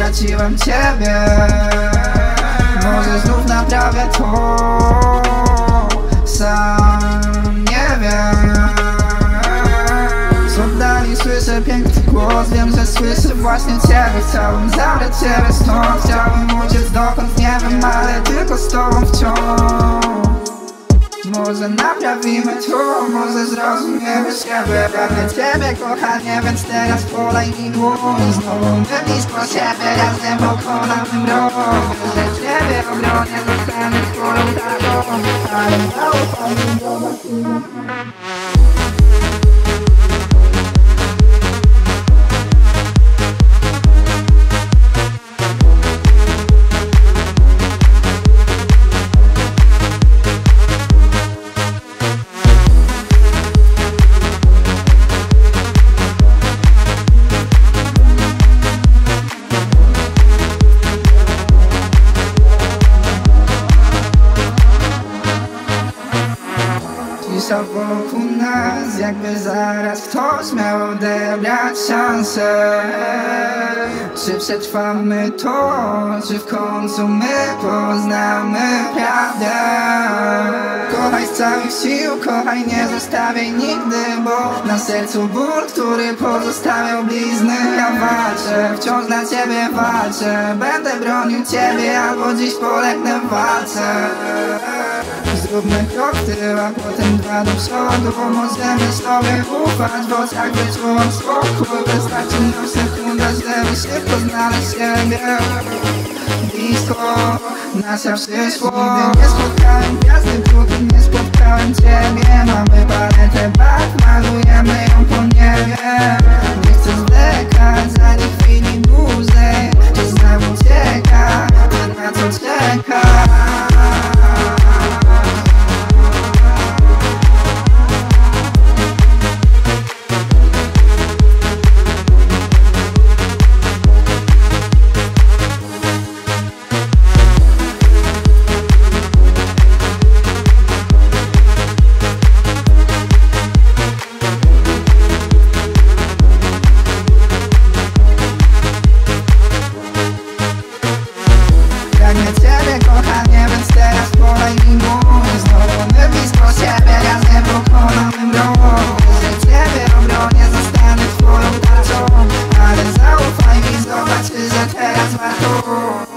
straciłem ciebie. Może znów naprawię to, sam nie wiem. Z oddali słyszę piękny głos, wiem, że słyszę właśnie ciebie. Chciałbym zabrać ciebie stąd, chciałbym uciec dokąd nie wiem, ale tylko z tobą wciąż. Może naprawimy to, może zrozumiemy siebie. Pragnę ciebie kochanie, więc teraz podaj mi dłoń. Znowu my blisko siebie, razem pokonamy mrok. Że ciebie obronię, zostanę twoją tarczą. Ale zaufaj mi, zobaczymy. Wokół nas, jakby zaraz ktoś miał odebrać szansę. Czy przetrwamy to, czy w końcu my poznamy prawdę? Kochaj z całych sił, kochaj, nie zostawiaj nigdy, bo na sercu ból, który pozostawiał blizny. Ja walczę, wciąż dla ciebie walczę. Będę bronił ciebie, albo dziś polegnę w walce. Zróbmy krok w tył, a potem dwa do przodu, bo możemy sobie ufać. W oczach wyczułam spokój, wystarczy nam sekunda, żeby szybko znaleźć siebie. Blisko nasza przyszłość. Nigdy nie spotkałem gwiazdy, póki nie spotkałem ciebie. Mamy paletę barw, malujemy ją po niebie. Nie chcę zwlekać ani chwili dłużej. Czas znowu ucieka, ty na co czekasz? Pragnę ciebie kochanie, więc teraz podaj mi dłoń. Znowu my blisko siebie, razem pokonamy mrok. Że ciebie obronię, zostanę twoją tarczą. Ale zaufaj mi, zobacz, że teraz warto.